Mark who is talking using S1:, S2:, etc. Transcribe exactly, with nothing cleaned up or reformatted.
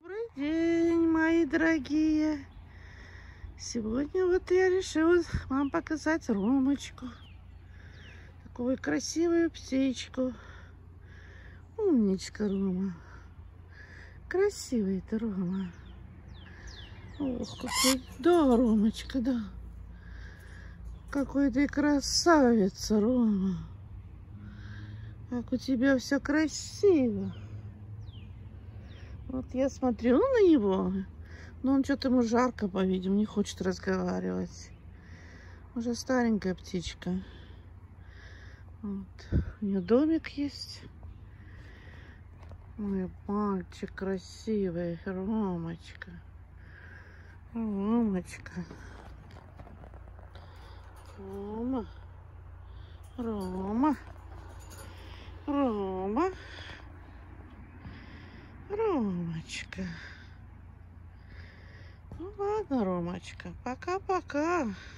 S1: Добрый день, мои дорогие. Сегодня вот я решила вам показать Ромочку. Такую красивую птичку. Умничка, Рома. Красивый ты, Рома. Ох, какой... Да, Ромочка, да. Какой ты красавица, Рома. Как у тебя все красиво. Вот я смотрю на него, но он что-то ему жарко, по-видимому, не хочет разговаривать. Уже старенькая птичка. Вот. У нее домик есть. Ой, мальчик красивый, Ромочка. Ромочка. Рома. Рома. Рома. Ромочка. Ну ладно, Ромочка, пока-пока.